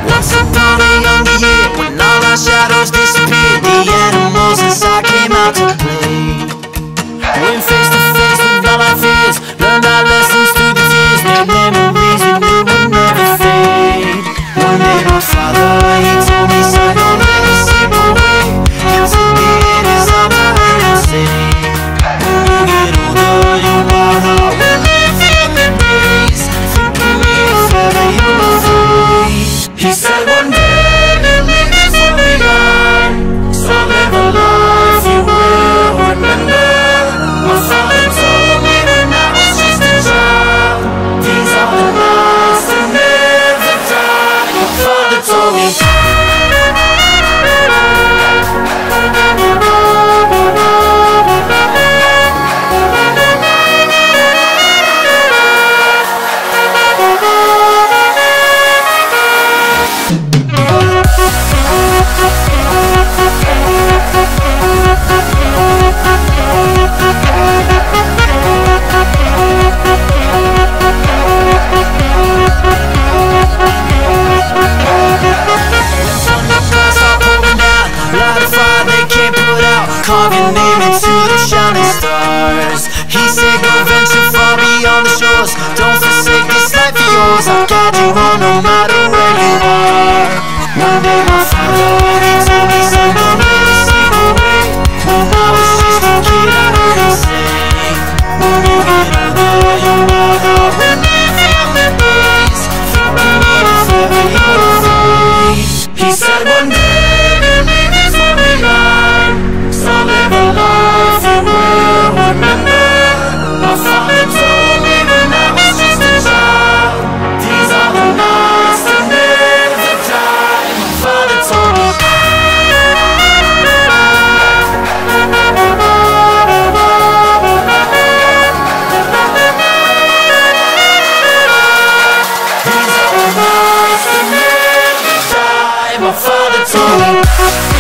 Once upon a younger year, when all our shadows disappeared, the animals inside came out to play. Went face to face with all our fears, learned our lessons through the tears, made memories we knew would never fade. One day my father, he told me, son, don't let me slip away. And today in his arms I heard him say, when you get older, your wild heart will live in the days. Think of me if ever you're free. He said one day you'll leave this world behind, so live a life you will remember. My father told me when I was just a child, these are the nights that never die. My father told me. Carve your name into the shining stars. He said go venture far beyond the shores. Don't forsake this life of yours. I'll guide you on no matter where you are. One day my father, he told me, son, don't let me slip away. When I was just a kid I heard him say, when you get older your wild heart will live in the days. Think of me if ever you're free. He said one day you'll leave this world behind, so live a life you will remember. My father told me when I was just a child, these are the nights that never die. My father told me. These are the nights that never die. My father told me.